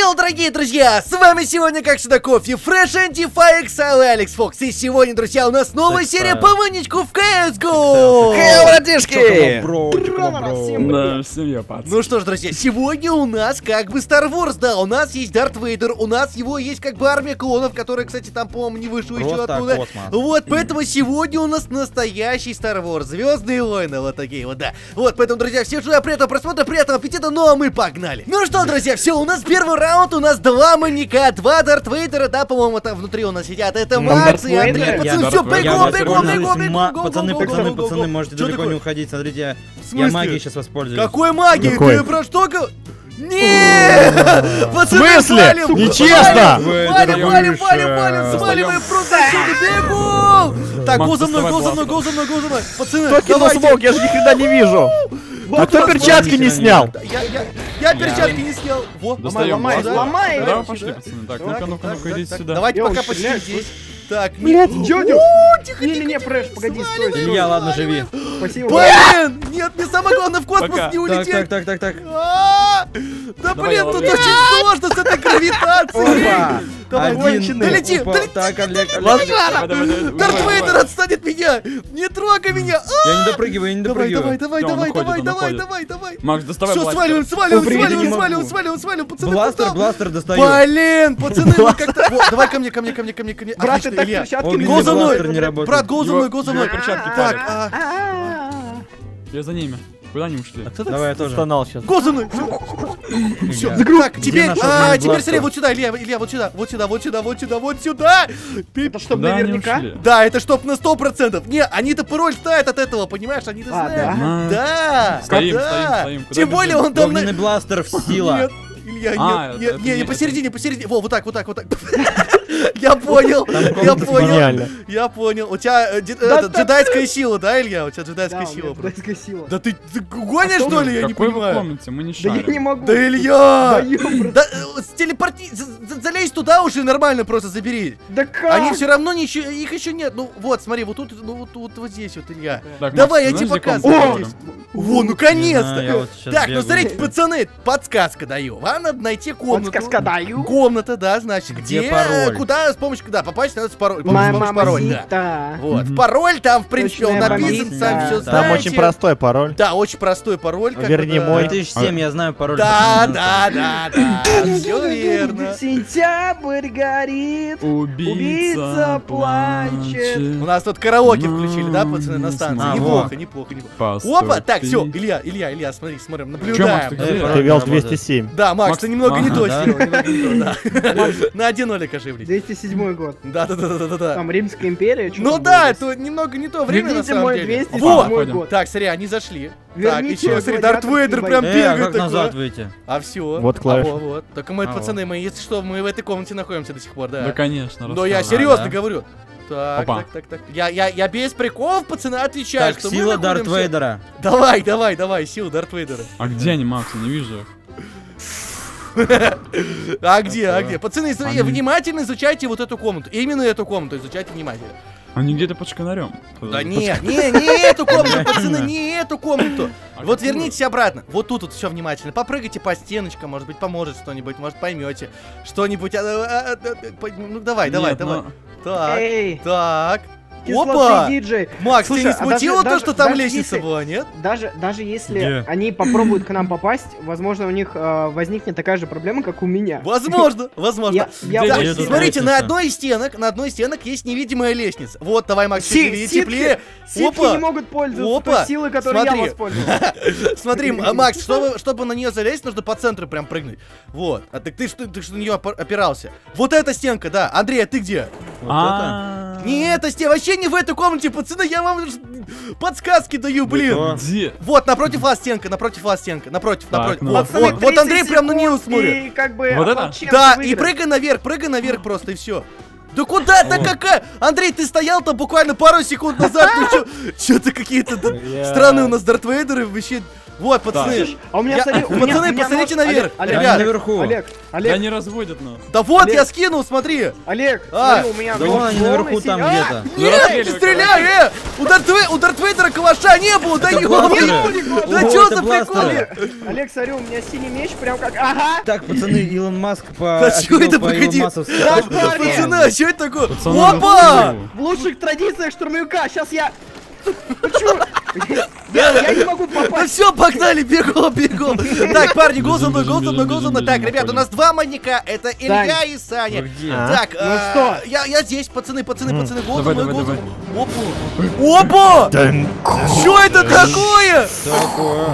дело, дорогие друзья? С вами сегодня, как всегда, Кофе Фреш, Антифайкс, Алекс Фокс. И сегодня, друзья, у нас новая серия по манечку в CSGO. Хей, братишки! Да, семья, пацан. Ну что ж, друзья, сегодня у нас как бы Star Wars, да, у нас есть Дарт Вейдер, у нас его есть как бы армия клонов, которая, кстати, там, по-моему, не вышла еще оттуда. Космос. Вот, поэтому сегодня у нас настоящий Star Wars, Звездные войны, вот такие вот, да. Вот, поэтому, друзья, всем желаю приятного просмотра, приятного аппетита, ну а мы погнали. Ну что, друзья, все, у нас первый раунд, у нас два маньяка, два Дарт Вейдера, да, по-моему, там внутри у нас сидят. Это Макс и Андрей, пацаны, все, бегом, Пацаны, можете далеко не уходить, смотрите, я магией сейчас воспользуюсь. Какой магией? Ты про что говоришь? Нет! В смысле? Нечестно! Валим, сваливаем просто отсюда, бегом! Так, го за мной, пацаны, давайте! Смог, я же ни хрена не вижу! А кто перчатки не снял? Я перчатки не снял! Вот, Ломай! Да, пошли, пацаны. Так, ну-ка, идите сюда. давайте пока почти здесь. Так, Блядь, Дёдю! Не-не-не, Фреш, погоди, стой. Илья, ладно, живи. Спасибо. Блин! Нет, мне самое главное в космос не улететь! Так. Да блин, тут очень сложно с этой гравитацией! Давай, долети! Так, Олег. Дарт Вейдер отстанет меня! Не трогай меня! Я не допрыгиваю, Давай! Макс, доставай Все, сваливаем, пацаны! Бластер достаю. Блин, пацаны, вы как-то... Давай ко мне. Брат, ты Отлично, так Илья. перчатки не Го за мной! Бластер не работает. Брат, го за мной! перчатки Так, Я за ними. Куда они ушли? Давай я тоже. Стонал сейчас. го за мной! Все, так, теперь смотри, вот сюда, Илья, вот сюда! Это чтоб Куда они наверняка? ушли? Да, это чтоб на 100%. Не, они-то пароль ставят от этого, понимаешь? Они-то знают. Да. Стоим. Куда Тем более бежим? он там... Огненный бластер в сила. Нет, Илья, это не, не посередине. Во, вот так. Я понял. Гениально. Я понял. У тебя джедайская сила, да, Илья? У тебя джедайская сила. Джедайская сила. Да ты гонишь, что ли? Я не Какой вы понимаю. комнате? Мы не Да я не шарим. могу. Да, Илья! Да Залезь туда уже нормально просто забери. Да как? Они все равно ничего, их еще нет. Ну вот, смотри, вот тут, вот здесь вот, Илья. Так, Давай, я Макс, тебе знаешь, где показываю. комната? Здесь. Во, Не наконец-то! знаю, я вот сейчас Так, ну бегаю. смотрите, пацаны, подсказка даю. Вам надо найти комнату. Подсказка даю. Комната, да, значит, Где где, пароль? Куда, с помощью, да, попасть надо с пароль. Моя С помощью мама пароль, да. Зита. Вот, в пароль там, в принципе, он Точная написан, больница. сами все Там знаете. Там очень простой пароль. Да, очень простой пароль. как бы, Верни да. мой. 2007, я знаю пароль. Да, все верно. Сентябрь горит. Убийца плачет. У нас тут караоке включили, да, пацаны, на станции? А, Неплохо. Опа, так, все, Илья, смотрим, наблюдаем. Макс, ты где? Ты вел 207. Да, Макс, Макс, ты немного не ага, то да? сделал, немного не то, да. На 1 нолик ошиблись. 207 год. Да. Там Римская империя. чё Ну там да, было? это немного не то время на Верните самом мой деле. 207 Вот, год. так, смотри, они зашли. Так, Верните еще, смотри, Дарт гладиаторский Вейдер бой. прям А бегает как назад такой. выйти? А все. Вот клавиша. Вот. Только мы, А, пацаны, мы, если что, мы в этой комнате находимся до сих пор, Да, да. конечно. Но я Ага, серьезно да. говорю. Так. Опа. Я без приколов, пацаны, отвечаю, Так, что мы сила Дарт находимся- Вейдера. Давай, сила Дарт Вейдера. А где они, Макс? Я не вижу их. А где? Пацаны, Они- внимательно изучайте вот эту комнату. Именно эту комнату изучайте внимательно. Они где-то под шканарем. Да не эту комнату, пацаны, не эту комнату. А Вот какую? вернитесь обратно. Вот тут вот все внимательно. Попрыгайте по стеночкам, может быть, поможет что-нибудь, может, поймете. Что-нибудь. Ну давай. Нет, но- Эй, Так. кислотный Опа! диджей. Макс, Слушай, тебя не а смутило то, даже- что там даже лестница если- была, нет? Даже если Где? они попробуют к нам попасть, возможно, у них возникнет такая же проблема, как у меня. Возможно. Я Где Так, лестница? смотрите, на лестница? одной из стенок есть невидимая лестница. Вот, давай, Макс, Ситхи теплее. Ситхи не могут пользоваться Опа. той силой, которой Смотри. я воспользовался. Смотри, Макс, чтобы на нее залезть, нужно по центру прям прыгнуть. Вот. А так ты что на нее опирался? Вот эта стенка, да. Андрей, а ты где? А, Не эта стенка, вообще не в этой комнате, пацаны, я вам подсказки даю, блин. Где? Вот, напротив вас стенка, напротив. ну. Вот, Пацаны, вот 30 Андрей прям на нее секунд, смотрит. И как бы Вот это? ополченцы Да, и выиграют. прыгай наверх просто, и все. Да куда-то Вот. какая? Андрей, ты стоял там буквально пару секунд назад, ну что-то какие-то странные у нас Дарт Вейдеры, вообще Вот, пацаны. А у меня, смотри, у меня- Пацаны, у меня посмотрите нож. наверх. Олег, Ребят. наверху. Олег, Да Олег, не разводят, но. Да вот, Олег. я скинул, смотри. Олег, А, смотри, у меня Да вон они наверху полный там синий- где-то. Нет, не стреляй, у Дарт Вейдера калаша не было, да Это ёбаный. бластеры. Да О, чё это за прикол? бластеры. Олег, смотри, у меня синий меч, прям как, ага. Так, пацаны, Илон Маск по... Да чё это, по погоди? илонмасовски Да, точку парни. достал. Пацаны, а что это такое? Пацаны, Опа! В лучших традициях штурмовика, сейчас я... Почему? Я не могу Ну попасть. все, погнали, бегом. Так, парни, гол за мной. Бежим, Так, ребят, у нас два маньяка, это Илья и Саня. Вы где? Так, Ну что? я здесь, пацаны, гол за Давай, мной, давай, гол за давай. мной. Опа! Что это такое? Такое.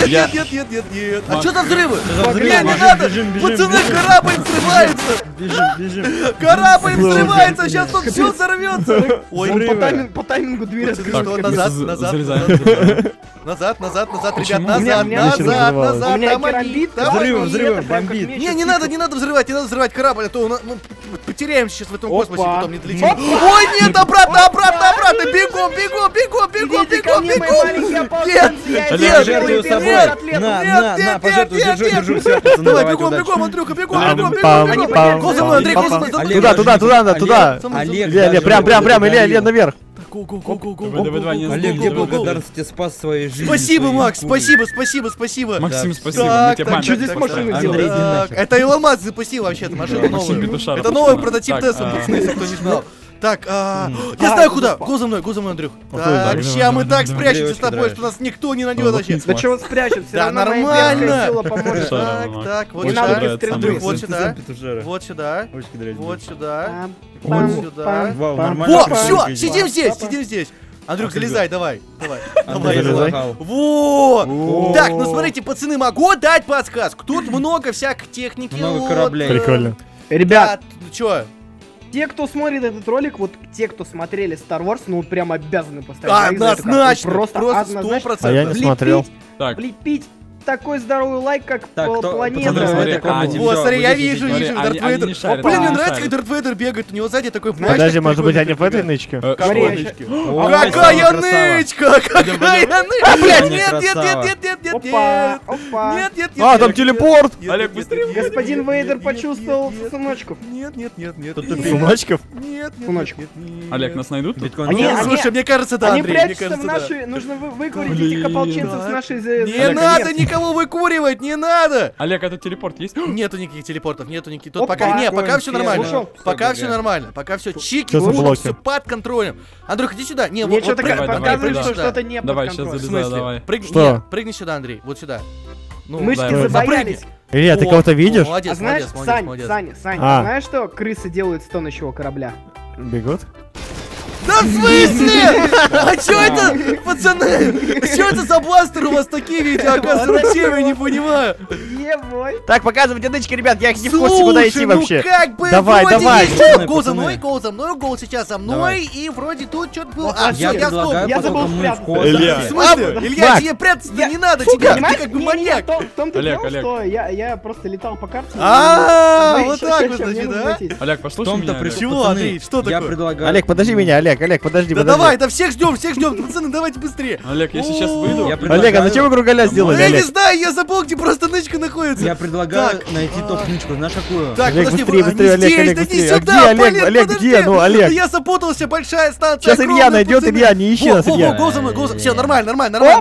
Нет. А Макс, что за взрывы? за взрывы? Не Макс, надо! бежим, Пацаны, корабль взрывается! Бежим. Корабль взрывается! Сейчас тут все взорвется! Ой, Он по таймингу дверь Пацаны, открыл. что, Так, назад, мы назад, залезаем. назад, ребят, Почему? назад, У меня назад, У меня там они, керамбит, там давай, Взрывы, и взрывы, это прям как бомбит. меч Не отсыпал. надо взрывать корабль, а то мы потеряемся сейчас в этом Опа. космосе, потом не долетим. Опа. Ой, нет, обратно, бегом, Идите ко мне, мои маленькие ополченцы, я Нет, это нет, делаю нет, первую нет, котлету. На, пожертвуй, держу, все, пацаны, Давай, давайте бегом, удачи. Андрюха, бегом. пам, Гол за мной, Андрей, гол за мной. Олег, Туда. Олег, Илья, даже прям, благодарил. Илья, наверх. Давай, не Олег, сдохни, где давай. благодарность тебе спас своей жизни? Спасибо, своей Макс, шкурой. спасибо. Максим, Так, спасибо, мы Так, тебе так, память. что здесь машина Так, Андрей, иди Так, нахер. это Илон Маск запустил вообще-то машину Максим новую. Петушаров, Это новый пацаны. прототип Так, Теслы, пацаны, если кто не знал. Так, я А, знаю куда. это Гол за мной, Андрюх. Ой, Так, да, ща мы так Андрей, спрячемся с очень тобой, нравится. что нас никто не найдет вообще. Да чего спрячет, все Да равно моя нормально. имперская сила поможет. Шаров, Так, вот Не сюда. надо без стрельбы. Андрюх, вот Ты сюда. сам петушара. Вот сюда. Очень нравится. Вот сюда. Пам, Вот сюда. пам, Вау, пам. нормально. Во, Папа. все, Папа. сидим здесь. Андрюх, залезай, давай. Андрей залезай. залезай. Вот. О. Так, ну смотрите, пацаны, могу дать подсказку. Тут много всякой техники. Много вот, кораблей. Прикольно. Ребят, ну чё? те, кто смотрит этот ролик, вот те, кто смотрели Star Wars, ну вот прям обязаны поставить лайк за эту карту. Однозначно, Просто просто однозначно. 100%. А я не Влепить- смотрел. Так, Влепить такой здоровый лайк, как Так, кто- планета. пацаны, смотри, это кому? они- Вот, всё, смотри, я вот здесь, вижу, смотри, Дарт они Вейдер. не шарят, Блин, они мне не нравится, как шарят. Дарт Вейдер бегает, у него сзади такой плащ. Подожди, такой может быть, они в прикольный, этой нычке? Смотри, я что? щас- О, Какая красава. нычка! Какая нычка! блядь, Нет, красава. нет! Опа, опа. Нет. А, там телепорт! Олег, быстрее. Господин Вейдер почувствовал сыночков. Нет. Тут тупик. Сыночков? Нет. Сыночков. Олег, нас найдут тут? Биткоин. Они- Ну, Слушай, мне кажется, да, Они Андрей, мне прячутся кажется, в да. наши... Нужно выкурить Блин. этих ополченцев с Так. нашей... Не надо никого выкуривать, не надо! Олег, а тут телепорт есть? Нету никаких телепортов, нету никаких. Тут Опа, пока все нормально. Ушел. Пока Всё, все ГГ. нормально. Пока все чики, Что за блоки? все под контролем. Андрюх, иди сюда. Не, Мне вот что-то давай, подсказывает, давай, что сюда. что-то не под Давай, сейчас контролем. В залезай, смысле? давай. Что? Нет, прыгни сюда, Андрей. Вот сюда. Ну, Мышки да, забоялись. Илья, ты О, кого-то видишь? Молодец, А знаешь, молодец. Сань, А. знаешь, что крысы делают с тонущего корабля? Бегут? Да в смысле? А чё это, пацаны? Чё это за бластер у вас такие видео, оказывается, вообще я не понимаю. Ебой. Так, показывайте нычки, ребят, я их не в курсе, куда идти Слушай, ну вообще. как бы Давай, вроде давай. есть Пацаны, гол за пацаны. мной, гол сейчас за мной, Давай. и вроде тут что-то было. Вот, А, а все, Я я стоп. предлагаю, Я забыл поскольку мы в спрятаться. космосе. Илья. В смысле? Илья, Макс. тебе прятаться-то не надо, Фу, тебя, ты понимаешь? как бы Не-не-не, маньяк. в том-то Олег, дело, Олег. что я просто летал по карте. А, Смотри, вот щас, так щас, вот, щас, мне значит, нужно да? найти. Олег, В послушай том-то меня. прикол, Чего, пацаны, Андрей, что я такое? предлагаю... Олег, подожди меня, Олег, подожди, Да подожди. давай, да всех ждем, пацаны, давайте быстрее. Олег, я сейчас О, выйду. Я предлагаю- Олег, а зачем вы кругаля сделали, Я не Олег? знаю, я забыл, где просто нычка находится. Я предлагаю Так. найти топ-нычку, знаешь какую? Так, Олег, подожди, быстрее, они быстрее, Олег, здесь, Олег, да не быстрее. А сюда, где Олег? блин, Олег, подожди. где? Ну, Олег. Я запутался, большая станция. Сейчас Илья огромная, найдет, пацаны. Илья, не ищи Во, нас, во, Илья. гол за мной. Все, нормально.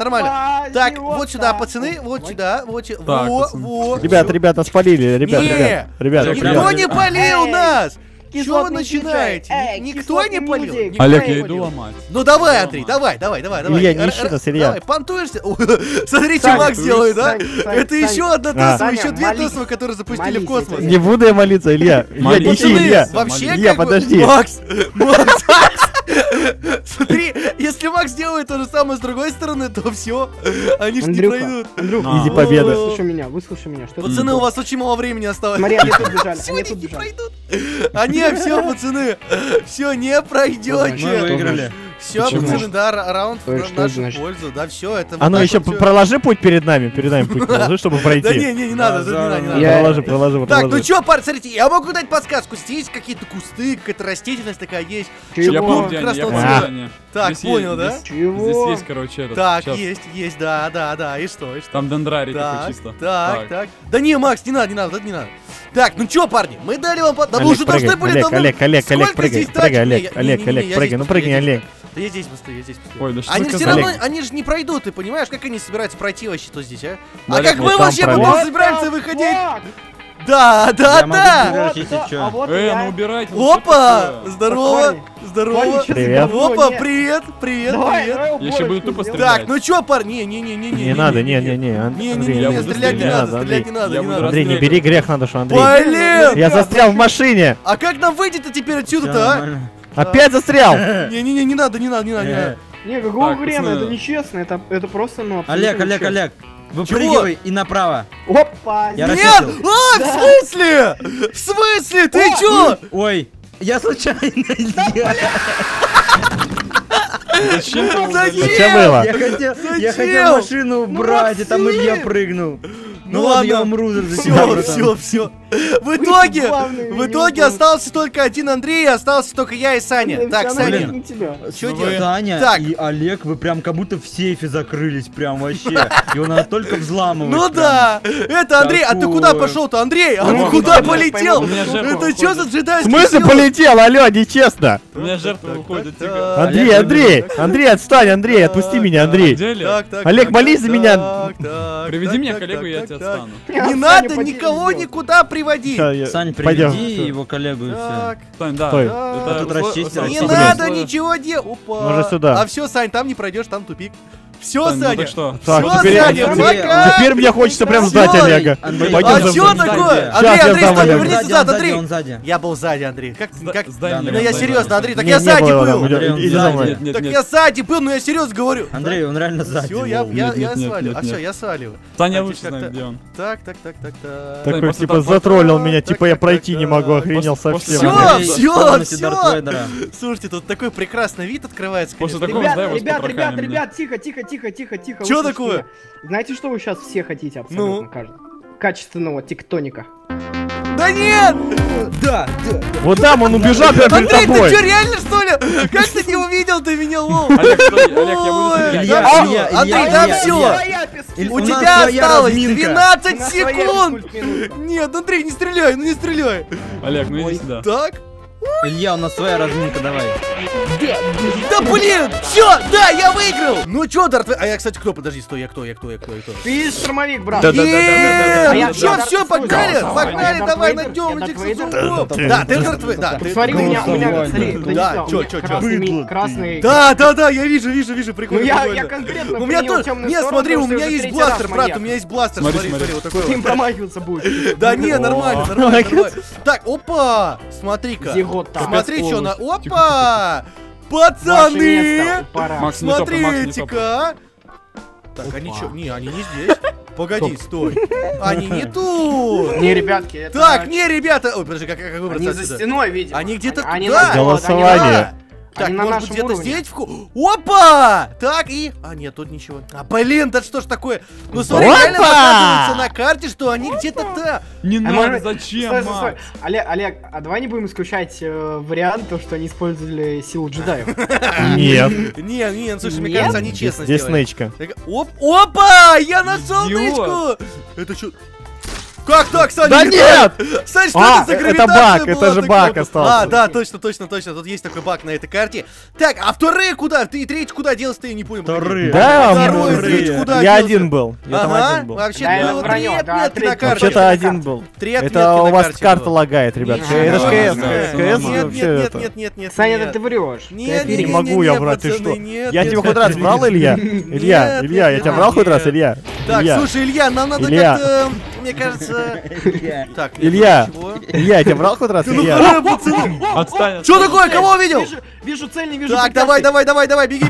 Опа, Так, живота. вот сюда, пацаны, вот сюда, Так, во, пацаны. во. Ребят, нас полили, ребят. Никто Ребят. не полил Эй, нас. Что вы кислотный начинаете? диджей. Эй, Никто кислотный не полил. музей. Никто Олег, не я иду полил. ломать. Ну давай, Андрей, давай. Илья, не ищи нас, Илья. Давай, понтуешься. Смотри, что Сань, Макс делает, да? Сань, Это Сань. еще одна А. Тесла, Саня, еще две молись. Теслы, которые запустили в Молись, космос. это Не буду я молиться, Илья. Илья, не ищи, Пацаны, Илья. вообще Илья, как бы- подожди. Макс! Смотри, если Макс делает то же самое с другой стороны, то все, они ж не Андрюха, пройдут. Андрюха, А. Изи победа. выслушай меня, что ты Пацаны, у вас очень мало времени осталось. Смотри, они тут бежали, Все, они они тут не бежали. пройдут. Они, все, пацаны, все, не Мы пройдете. выиграли. Все, Почему? пацаны, да, раунд Ой, в что это нашу значит? пользу, да, все, это... А вот ну так еще вот всё. проложи путь перед нами путь проложи, чтобы Да пройти. не надо, да, не надо, не надо. Я- Проложи. Так, ну чё, парни, смотрите, я могу дать подсказку. Здесь какие-то кусты, какая-то растительность такая есть. Чего? Я Чтоб понял, он где они, красного я цвета. понял, где они. Так, Здесь понял, есть- да? Здесь Чего? есть, короче, этот. Так, щас. есть, да, и что? Там дендрарий такой Так, чисто. так. Да не, Макс, не надо, это не надо. Так, ну чё, парни, мы дали вам... Да вы Олег, уже должны прыгай, были давно... Олег, Сколько прыгай, здесь прыгай, тачек? Олег, Не, Олег, не, я прыгай, здесь ну постою, прыгни, я здесь Олег. постою. Да я здесь постою. Ой, да что Они ты все сказал? равно, они же не пройдут, ты понимаешь, как они собираются пройти вообще тут здесь, а? Да, А Олег, как вот мы там вообще пролез. потом собираемся выходить? Fuck! Да. Я могу Вот, если да, чё. а вот ну я. убирайте. ну что Опа! такое? Здорово! Парни, Здорово! чё за Привет. говно? Опа, Нет. привет! Давай, давай Я ща буду уборочку тупо сделаем. стрелять. Так, ну чё, парни? Не. Не надо, не, Андрей. Я буду Стрелять не стрелять. надо, стрелять не надо, Я не буду надо. Андрей, не расстрелять. бери грех надо, что Андрей. Блин! Я застрял в машине. А как нам выйти-то теперь отсюда-то, а? Опять застрял. Не надо. Не, какого Так, хрена? пацаны. Это нечестно, это просто, ну, Олег, абсолютно нечестно. Олег, выпрыгивай и направо. Опа! Я Нет! расчетил. А, в смысле? В смысле? Ты чё? Ой, я случайно. Зачем ты его Зачем? удалил? Зачем было? Я хотел машину убрать, и там Илья прыгнул. Ну ладно, я умру за тебя, братан. Все. В итоге главные в остался только один Андрей, и остался только я и Саня. Так, Саня, на тебя. что Вы- делать? Саня Так. и Олег, вы прям как будто в сейфе закрылись, прям вообще. Его надо только взламывать. Ну прям. да, это Андрей, а ты куда Такое. пошел-то, Андрей? А Ну, ты куда ну, полетел? у меня жертва Это что за выходит. В джедайский смысле сила? полетел? Алло, нечестно. У меня жертва выходит, тихо. Андрей, отстань, Андрей, отпусти меня, Андрей. Где Олег? Олег, молись за меня. Приведи меня к Олегу, я тебя отстану. Не надо никого никуда приводить. Ща я- Сань, пойдем. приведи его коллегу и все. Так, Сань, да. Стой. Это тут расчистили. не Блин. надо ничего делать. Опа. Ну же сюда. А все, Сань, там не пройдешь, там тупик. Все, Сань, ну Саня. так что? Так, Всё, теперь, Саня, Андрей, пока. теперь мне хочется прям ждать Всё, Олега. Андрей, Пойдем А за что мной. такое? Щас Андрей, я Андрей, сдам стой, Олега. вернись Он назад, сзади, Андрей. он сзади. Я был сзади, Андрей. Как? Сдай мне, Ну я сдай серьезно, мне. Андрей, так Не, я не сзади было его там, был. идем, Андрей, иди за сзади. мной. Нет, нет, Так нет. я сзади был, ну я серьезно говорю. Андрей, он реально сзади. Все, я Вов. Нет, нет, свалил. нет, А все, нет. я сваливаю. Саня Так, лучше как-то- знает, где он. Так. Такой, просто типа, так вот- затроллил меня, типа, я так, пройти так, не могу, так. охренел После- совсем. Всё, Андрей, всё, в комнате всё. Дарт Вейдера. Слушайте, тут такой прекрасный вид открывается. После конечно. такого сдай его с Ребят, потрохами мне. тихо. Чё Выслушайте такое? меня. Знаете, что вы сейчас все хотите абсолютно Ну? каждый? Качественного тектоника. Да нет! Да, Вот там он убежал прямо перед Андрей, ты тобой. что, реально что ли? Как ты не увидел ты меня, лол? Олег, стой, Олег, я буду Ой, стрелять. Илья, да всё, Илья, Андрей, Илья, да Илья, все! Илья. Илья, У нас тебя своя осталось разминка. 12 на своей секунд! скульптуре. Нет, Андрей, не стреляй, ну не стреляй! Олег, ну Ой. иди сюда. Так? Илья, у нас своя разминка, давай. Да блин! Все, да, я выиграл! Ну чё, Дарт Вейдер? А я, кстати, кто? Подожди, стой, я кто? Ты штурмовик, брат. Да, да, да, да, да, да, Ну да, чё, да. все, погнали! Слушай, Погнали, я давай Дарт найдем Вейдер, этих я Дарт сосунков! Вейдер. Да, ты Дарт Вейдер, да, ты... Смотри, у меня, Голосование. смотри, Да, у меня чё? красный. Да, я вижу, Ну прикольно. я прикольно. конкретно У меня принял тоже... темную Нет, сторону, смотри, у потому меня что есть третий бластер, раз брат, маньяк. у меня есть бластер, Смотри, смотри, смотри. вот такой Ты им вот. промахиваться будешь. Да не, нормально. Молодец. Так, опа! Смотри-ка. Зигота. Смотри, что на... Полностью. Опа! Ваше Пацаны! место, пора. Макс, не топай, Макс, не топай. Смотрите-ка! Так, они что? Не, они не здесь. Погоди, стой. Они не тут. Не, ребятки, это... Так, не, ребята. Ой, подожди, как Они выбраться за отсюда? стеной, видимо. Они где-то Они туда. на- Голосование. Да. Так, Они на может быть, нашем где-то уровне. здесь Опа! Так, и... А, нет, тут ничего. А, блин, да что ж такое? Ну, смотри, реально Опа! показывается на карте, что они где-то там. Не А надо, может- зачем, Стой, стой, стой. Макс? Олег, а давай не будем исключать вариант, то, что они использовали силу джедаев. Нет, Не, слушай, мне Нет? кажется, они честно здесь сделали. снычка. Так, опа! Я на солнышку! Это что? Как так, Саня? Да не нет! так? Сань, что А, это за это гравитация баг, была это же такая баг вот? остался. А, да, точно. Тут есть такой баг на этой карте. Так, а вторые куда? Ты третий куда делся-то, я не понял. Вторые. Да, Второй, мы- третий куда я делся? один был. Я там Ага, один был. вообще Да, это было три вранье, да, отметки на третий. карте. Вообще-то на один карте. был. Три отметки Это у на вас карте карта было. лагает, ребят. Нет, Это ж нет, КС, нет, КС нет, вообще это. нет. Саня, это ты врешь. Нет, Не могу я врать, ты пацаны, что? нет, Я нет, тебя нет. хоть раз врал, Илья? Илья, Нет, я нет, тебя нет, врал хоть нет. раз, Илья? Так, Илья. слушай, Илья, нам надо Илья. как-то, мне кажется... Так, нет, Илья. ничего. Илья, я тебя врал хоть раз, Ну, Илья? харе, пацаны. Отстань. Что такое? Кого увидел? Вижу цель, не вижу Так, препятствий. давай, беги.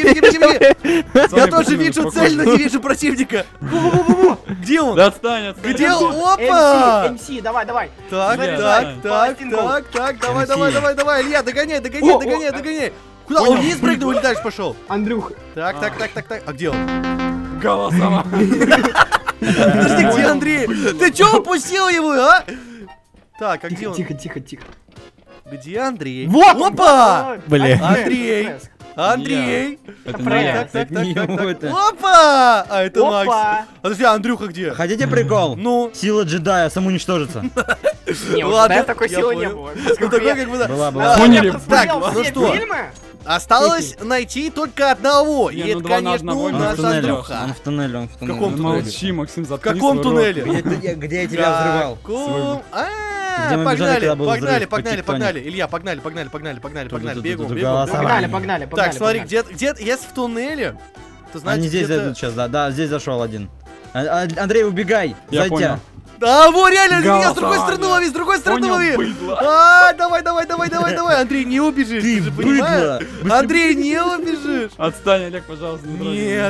Я Смотри, тоже пацаны, вижу спокойно. цель, но не вижу противника. Где он? Да отстань. Где он? Опа! МС, давай. Так, Илья, так, давай. давай, Илья, догоняй. О, Куда Куда? Он вниз прыгнул или дальше пошел? Андрюх, Так. А где он? Голосово. Подожди, где Андрей? Ты чё упустил его, а? Так, а где он? тихо. Где Андрей? Вот! Опа! Блин. Андрей! Андрей! Это Фред. не я. Это не ему это. Опа! А это Опа! Макс. Подожди, а Андрюха где? Хотите прикол? Ну? Сила джедая самоуничтожится. Не, у Ладно, тебя такой я силы не понял. было. Ну такой как бы да. Была. Поняли. Я посмотрел Так, ну все что? фильмы. Осталось найти только одного. Не, И ну это, два на конечно, одного не Он в наш туннеле. Андрюха. Он в туннеле. В каком туннеле? Молчи, Максим, В заткни каком свой рот. туннеле? Где я тебя взрывал? Каком? Где мы бежали, когда был взрыв по тектонике. Погнали. Илья, погнали. Бегом. голоса. Погнали. Так, смотри, где, если в туннеле, то значит Они здесь где-то- зайдут сейчас, да, здесь зашел один. Андрей, убегай, Я зайдя. понял. Да, во, реально, меня с другой Голосование. стороны лови, с другой стороны Понял, лови. быдло. А, давай, Андрей, не убежишь, ты же быдло. понимаешь? Андрей, не убежишь. Отстань, Олег, пожалуйста, не трогай меня.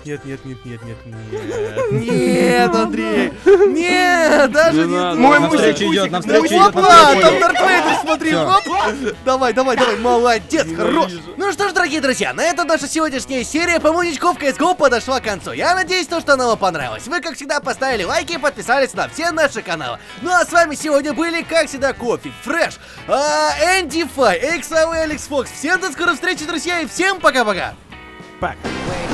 Нет, Андрей, нет, даже Не не надо. думай. Навстречу идет, навстречу идет, Опа, навстречу там идет. Дарт Вейдер, смотри, Всё. оп. Давай, молодец, хорош. Ненавижу. Ну что ж, дорогие друзья, на этом наша сегодняшняя серия по Муничков CSGO подошла к концу. Я надеюсь, что она вам понравилась. Вы, как всегда, поставили лайки и подписались на все наши каналы. Ну а с вами сегодня были, как всегда, Кофе, Фреш, Энди Фай, XAV, Алекс Фокс. Всем до скорой встречи, друзья, и всем пока-пока. Пак. Wake